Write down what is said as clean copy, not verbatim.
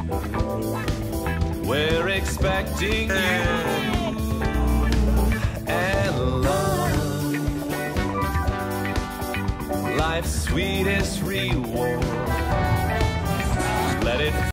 We're expecting you and love, life's sweetest reward. Let it